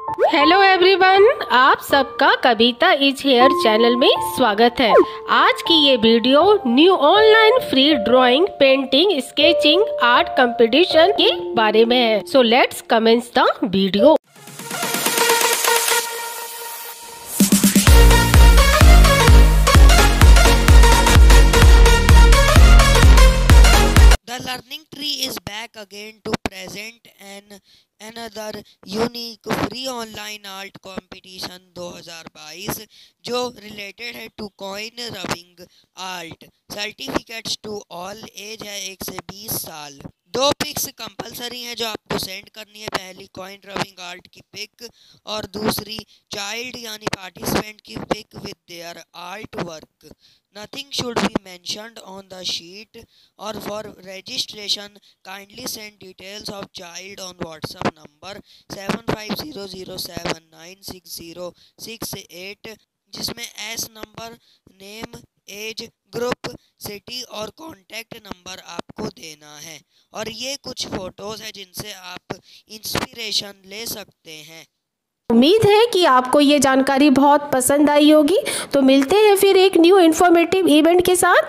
Hello everyone, आप सबका कविता is here channel में स्वागत है। आज की ये video new online free drawing, painting, sketching, art competition के बारे में है। So let's commence the video. The Learning Tree is back again to present another unique free online art competition 2022 जो रिलेटेड है to coin rubbing art. Certificates to all, age है 1 से 20 साल। 2 pics compulsory हैं जो आपको सेंड करनी है। पहली कॉइन रबिंग आर्ट की पिक और दूसरी चाइल्ड यानी पार्टिसिपेंट की pic with their art work. Nothing should be mentioned on the sheet, or for registration kindly send details of child on WhatsApp number 7500796068 जिसमें S number, name, age, group, city और contact number आपको देना है। और ये कुछ photos है जिनसे आप इंस्पिरेशन ले सकते हैं। उम्मीद है कि आपको ये जानकारी बहुत पसंद आई होगी। तो मिलते हैं फिर एक न्यू इन्फॉर्मेटिव इवेंट के साथ।